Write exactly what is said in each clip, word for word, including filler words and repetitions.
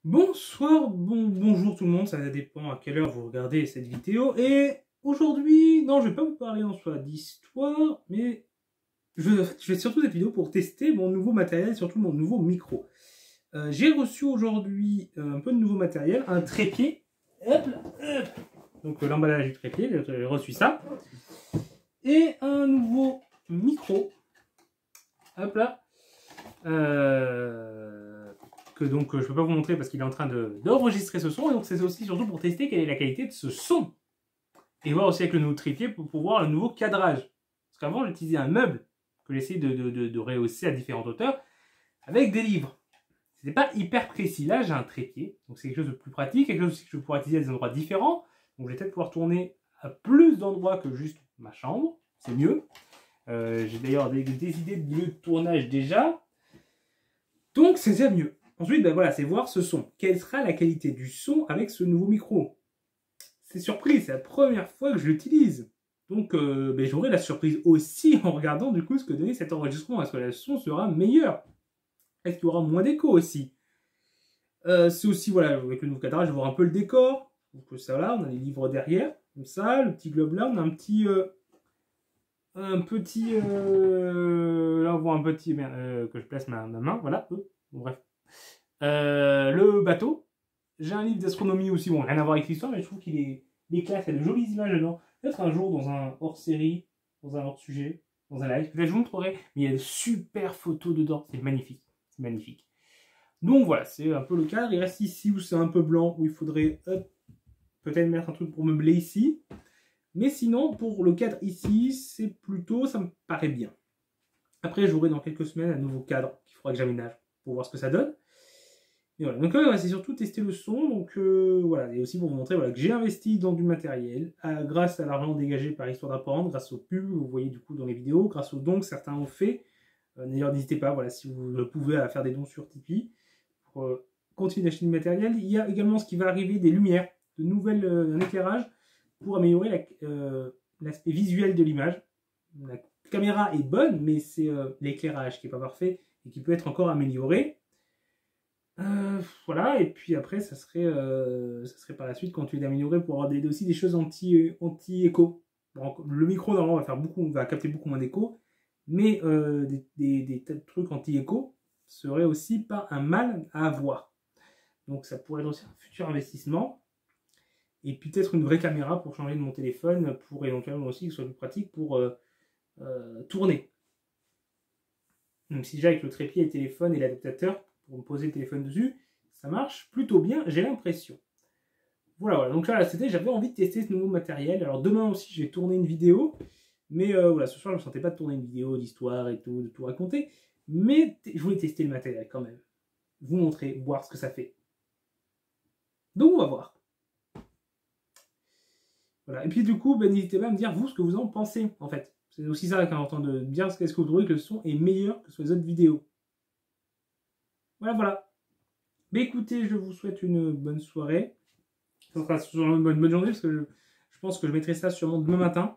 Bonsoir, bon, bonjour tout le monde, ça dépend à quelle heure vous regardez cette vidéo. Et aujourd'hui, non, je vais pas vous parler en soi d'histoire, mais je, en fait, je fais surtout cette vidéo pour tester mon nouveau matériel, surtout mon nouveau micro. Euh, J'ai reçu aujourd'hui un peu de nouveau matériel, un trépied. Hop là, hop. Donc euh, l'emballage du trépied, j'ai reçu ça. Et un nouveau micro. Hop là. Euh... que donc euh, je peux pas vous montrer parce qu'il est en train d'enregistrer ce son, et donc c'est aussi surtout pour tester quelle est la qualité de ce son. Et voir aussi avec le nouveau trépied pour pouvoir le nouveau cadrage. Parce qu'avant j'utilisais un meuble que j'essayais de, de, de, de rehausser à différentes hauteurs avec des livres. C'était pas hyper précis. Là j'ai un trépied, donc c'est quelque chose de plus pratique, quelque chose aussi que je vais pouvoir utiliser à des endroits différents. Donc je vais peut-être pouvoir tourner à plus d'endroits que juste ma chambre, c'est mieux. Euh, j'ai d'ailleurs des, des idées de lieu de tournage déjà. Donc c'est déjà mieux. Ensuite, ben voilà, c'est voir ce son. Quelle sera la qualité du son avec ce nouveau micro? C'est surprise, c'est la première fois que je l'utilise. Donc euh, ben, j'aurai la surprise aussi en regardant du coup ce que donnait cet enregistrement. Est-ce que le son sera meilleur? Est-ce qu'il y aura moins d'écho aussi? euh, C'est aussi, voilà, avec le nouveau cadrage, je vais voir un peu le décor. Donc ça là, on a les livres derrière, comme ça, le petit globe là, on a un petit... Euh, un petit... Euh, là on voit un petit... Euh, que je place ma, ma main, voilà. Bon, bref. Euh, le bateau. J'ai un livre d'astronomie aussi, bon, rien à voir avec l'histoire, mais je trouve qu'il est, il est classe, il y a de jolies images dedans. Peut-être un jour dans un hors-série, dans un hors-sujet, dans un live, je vous montrerai, mais il y a de super photos dedans, c'est magnifique, c'est magnifique. Donc voilà, c'est un peu le cadre. Il reste ici où c'est un peu blanc, où il faudrait peut-être mettre un truc pour meubler ici. Mais sinon, pour le cadre ici, c'est plutôt, ça me paraît bien. Après, j'aurai dans quelques semaines un nouveau cadre qu'il faudra que j'aménage pour voir ce que ça donne. Et voilà. Donc euh, c'est surtout tester le son. Donc euh, voilà, et aussi pour vous montrer voilà, que j'ai investi dans du matériel à, grâce à l'argent dégagé par Histoire d'apprendre, grâce aux pubs, vous voyez du coup dans les vidéos, grâce aux dons que certains ont fait. Euh, D'ailleurs, n'hésitez pas, voilà, si vous le pouvez, à faire des dons sur Tipeee pour euh, continuer d'acheter du matériel. Il y a également ce qui va arriver, des lumières, de nouvelles, euh, un éclairage pour améliorer l'aspect la, euh, visuel de l'image. La caméra est bonne, mais c'est euh, l'éclairage qui n'est pas parfait et qui peut être encore amélioré. Euh, voilà, et puis après, ça serait, euh, ça serait par la suite continuer d'améliorer pour avoir des, aussi des choses anti-écho. Anti bon, le micro, normalement, va, faire beaucoup, va capter beaucoup moins d'écho, mais euh, des, des, des tas de trucs anti-écho serait aussi pas un mal à avoir. Donc ça pourrait être aussi un futur investissement. Et puis peut-être une vraie caméra pour changer de mon téléphone, pour éventuellement aussi que ce soit plus pratique pour euh, euh, tourner. Même si déjà avec le trépied et le téléphone et l'adaptateur, pour me poser le téléphone dessus, ça marche plutôt bien, j'ai l'impression. Voilà, voilà, donc là, c'était, j'avais envie de tester ce nouveau matériel. Alors demain aussi, j'ai tourné une vidéo, mais euh, voilà, ce soir, je ne me sentais pas de tourner une vidéo d'histoire et tout, de tout raconter, mais je voulais tester le matériel quand même. Vous montrer, voir ce que ça fait. Donc on va voir. Voilà, et puis du coup, ben, n'hésitez pas à me dire, vous, ce que vous en pensez, en fait. C'est aussi ça qui est important, de dire ce qu'est-ce que vous trouvez que le son est meilleur que sur les autres vidéos. Voilà, voilà. Mais écoutez, je vous souhaite une bonne soirée. Ça sera sûrement une bonne, bonne journée, parce que je, je pense que je mettrai ça sûrement demain matin.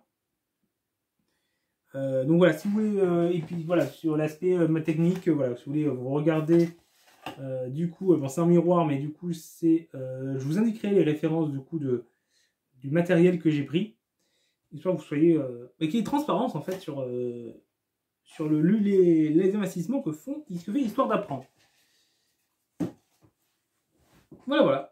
Euh, donc voilà, si vous voulez, euh, et puis voilà, sur l'aspect euh, technique, euh, voilà, si vous voulez, euh, vous regardez, euh, du coup, euh, bon, c'est un miroir, mais du coup, c'est, euh, je vous indiquerai les références, du coup, de, du matériel que j'ai pris, histoire que vous soyez, euh, et qu'il y ait transparence, en fait, sur, euh, sur le, les, les investissements que font, que fait Histoire d'apprendre. Voilà, voilà.